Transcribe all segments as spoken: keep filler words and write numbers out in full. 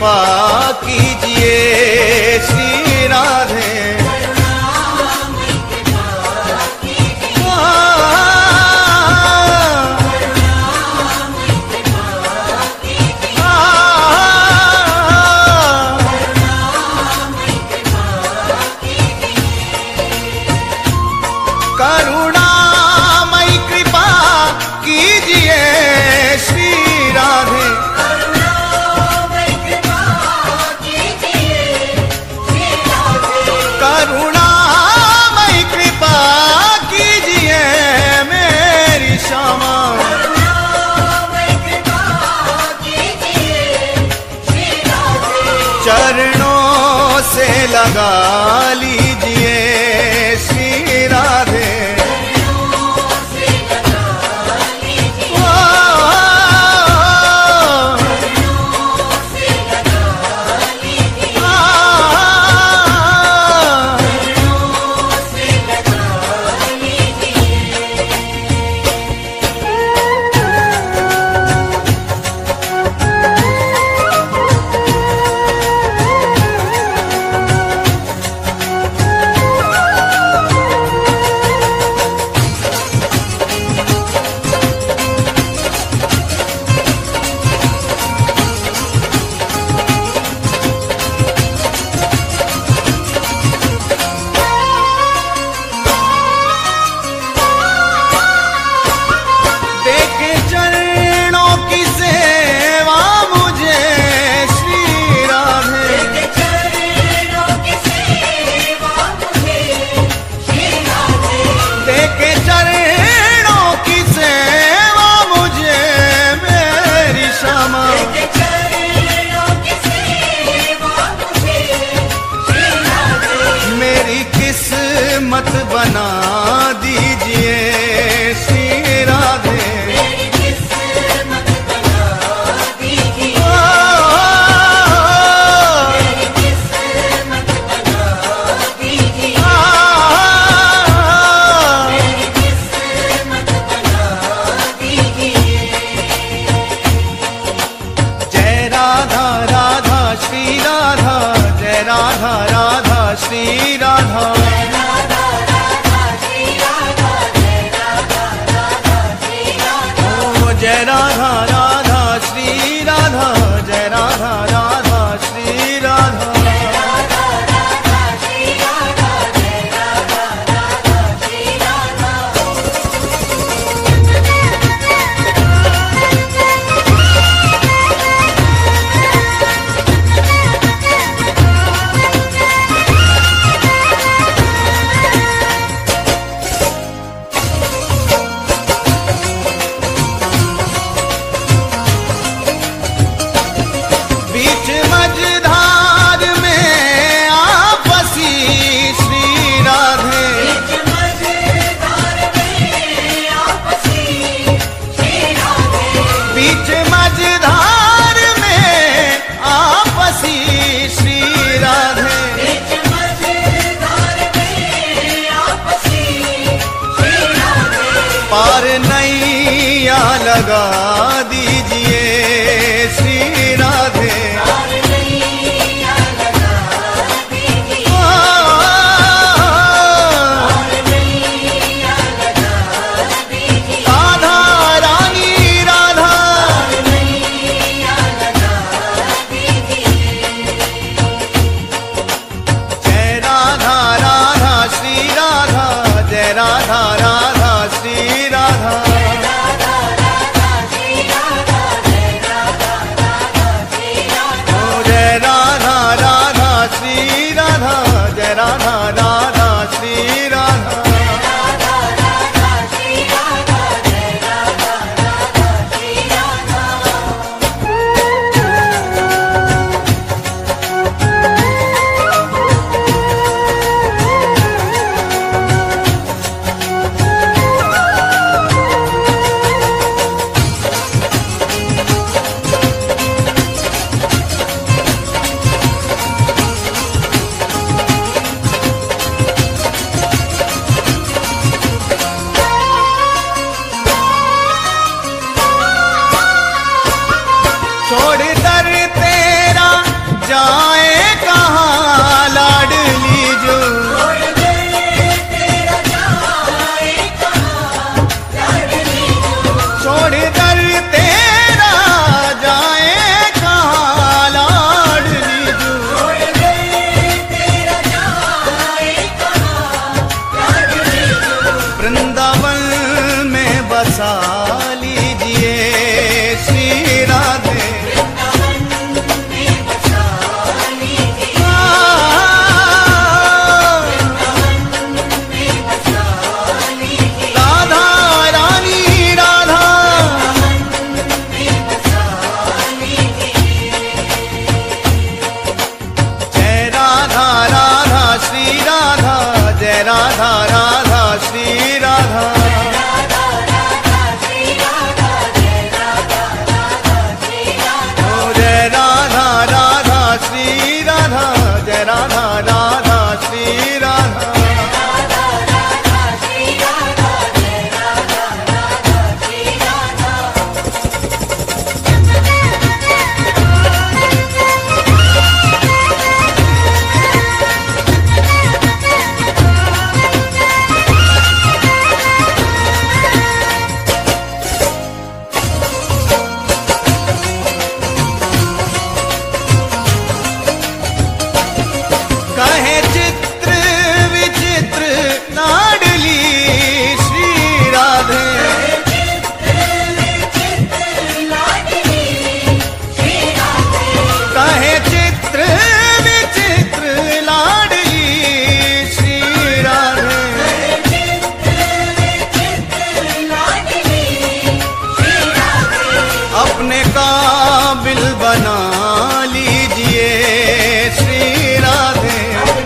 कृपा कीजिए श्री राधे। करुणामयी कृपा कीजिए श्री राधे। करुणामयी कृपा कीजिए मेरी श्यामा। चरणों से लगा लीजिए श्री राधे। मत बना दीजिए श्री राधे। मेरी किस्मत बना दीजिए। मेरी किस्मत बना दीजिए। मेरी किस्मत बना दीजिए। जय राधा राधा श्री राधा, जय राधा राधा श्री राधा। जय राधा राधा श्री राधा, जय राधा राधा श्री राधा। पार नैया लगा दीजिए श्री राधे। राधा रानी राधा, जय राधा राधा श्री राधा, जय राधा राधा श्री राधा। राधा राधा श्री राधा। जय राधा राधा श्री राधा, जय राधा राधा श्री राधा। कहे चित्र विचित्र लाडली श्री राधे। कहे चित्र विचित्र लाडली श्री राधे। अपने काबिल बना लीजिए श्री राधे।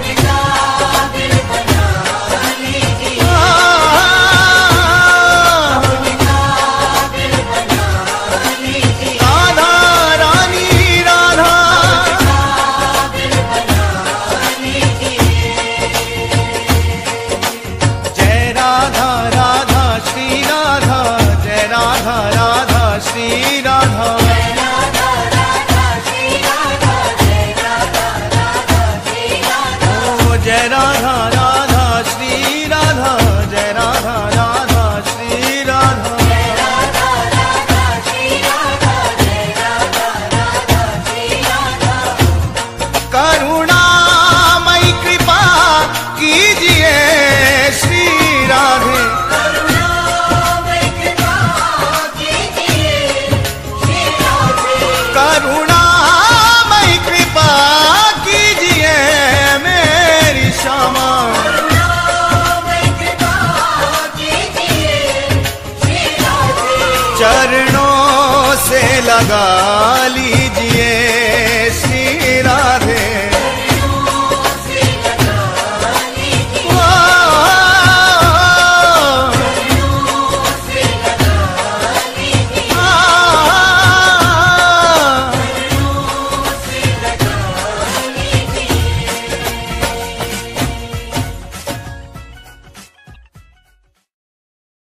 राधा रानी राधा। जय राधा राधा श्री राधा, जय राधा राधा श्री राधा। जय राधा राधा श्री राधा, जय राधा राधा श्री राधा। करुणामयी कृपा कीजिए श्री राधे। करुणामयी कृपा कीजिए मेरी श्यामा। चरणों से लगा ली